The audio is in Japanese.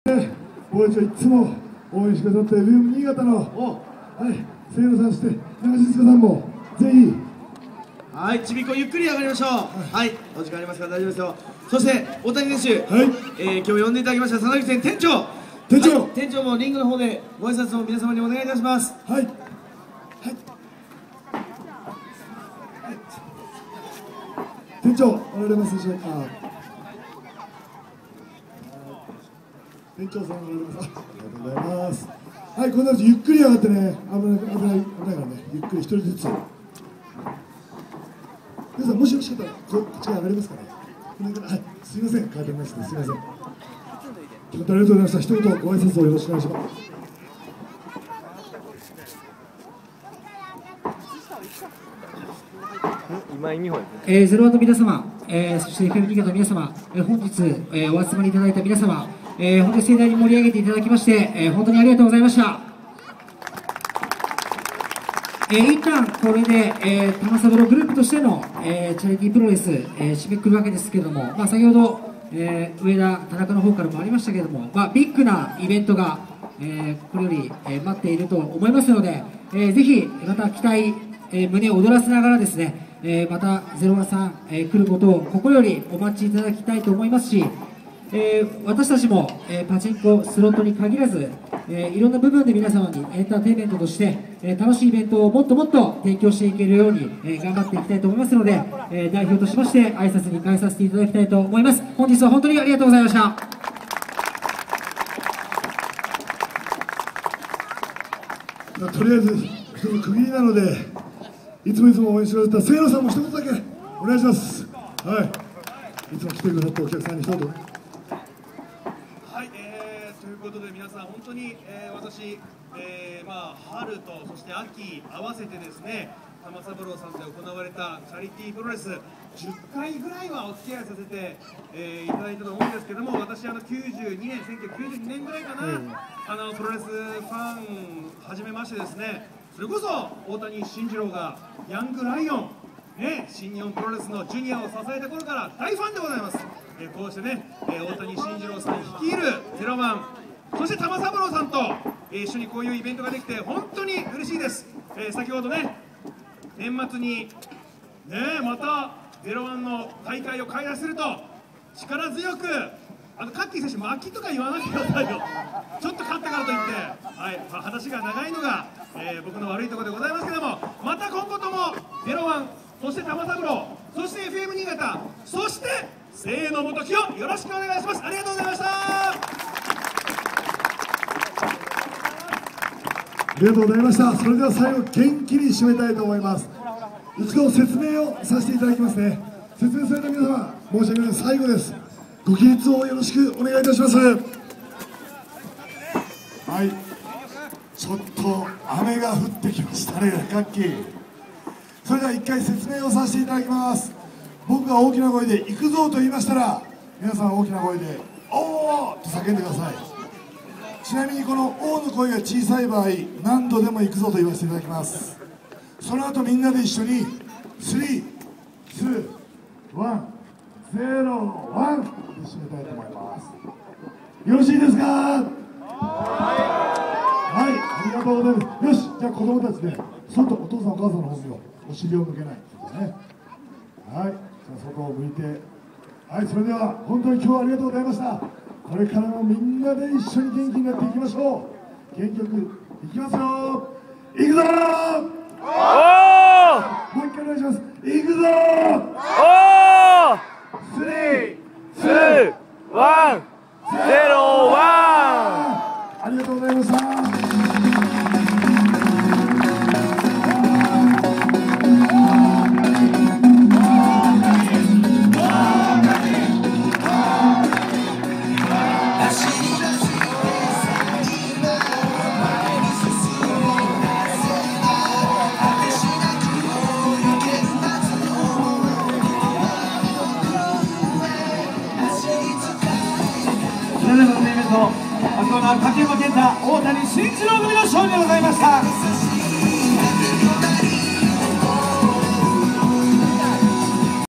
もう一度いつも応援してくださって、新潟の清野さん、そして中地塚さんもぜひ。 はい、ちびっこゆっくり上がりましょう。はい、お時間ありますから大丈夫ですよ。そして大谷選手、今日呼んでいただきました佐々木店長、店長もリングの方でご挨拶を皆様にお願いいたします。はい。 店長、おられますでしょうか。店長さん、おられます。ありがとうございます。はい、こんな感じゆっくり上がってね、危ないからね、ゆっくり一人ずつ。皆さん、もしよろしかったら、こっちから上がりますかね。はい、すみません、変わりまして、すみません。本当にありがとうございました。一言ご挨拶をよろしくお願いします。 ゼロワンの皆様、そして FM 新潟の皆様、本日、お集まりいただいた皆様、本当に盛大に盛り上げていただきまして、本当にありがとうございました。一旦これで、玉三郎グループとしての、チャリティープロレス、締めくくるわけですけれども、先ほど、上田、田中の方からもありましたけれども、ビッグなイベントが、これより、待っていると思いますので、ぜひまた期待、胸を躍らせながらですね、また01さん、来ることを心よりお待ちいただきたいと思いますし、私たちも、パチンコ、スロットに限らず、いろんな部分で皆様にエンターテインメントとして、楽しいイベントをもっともっと提供していけるように、頑張っていきたいと思いますので、代表としまして挨拶に変えさせていただきたいと思います。本日は本当にありがとうございました。 とりあえず一つ区切りなので、いつも応援してくださった清野さんも一言だけお願いします。はい、いつも来てくださったお客さんに一言。 はい、ということで皆さん本当に、私、春とそして秋合わせてですね、玉三郎さんで行われたチャリティープロレス10回ぐらいはお付き合いさせて、いただいたと思うんですけども、私1992年ぐらいかな、プロレスファン始めましてですね、それこそ大谷慎次郎がヤングライオン、新日本プロレスのジュニアを支えた頃から大ファンでございます。こうしてね、大谷慎次郎さん率いる01、そして玉三郎さんと、一緒にこういうイベントができて本当に嬉しいです。先ほどね、年末にまた01の大会を開催すると力強く、カッキー選手、負けとか言わないでくださいよ。ちょっと勝ったからといって、話が長いのが、僕の悪いところでございますけれども、また今後とも01、そして玉三郎、そして FM 新潟、そして清野元樹をよろしくお願いします。ありがとうございました。 ありがとうございました。それでは最後元気に締めたいと思います。一度説明をさせていただきますね。説明された皆様、申し訳ない、最後です。ご起立をよろしくお願いいたします。はい、ちょっと雨が降ってきましたね、カッキー。それでは一回説明をさせていただきます。僕が大きな声で行くぞと言いましたら、皆さん大きな声でおーと叫んでください。ちなみにこのおーの声が小さい場合、何度でも行くぞと言わせていただきます。その後みんなで一緒に3、2、1、0、1で締めたいと思います。よろしいですか？はい、ありがとうございます。よし、じゃあ子供たちで外、お父さんお母さんの方にお尻を向けないとね。はい、じゃあ外を向いて、はい、それでは本当に今日はありがとうございました。これからもみんなで一緒に元気になっていきましょう。元気よくいきますよ。いくぞー。もう一回お願いします。いくぞー。3、2、1、01。ありがとうございました。 竹山健太、大谷慎一郎組の勝利でございました。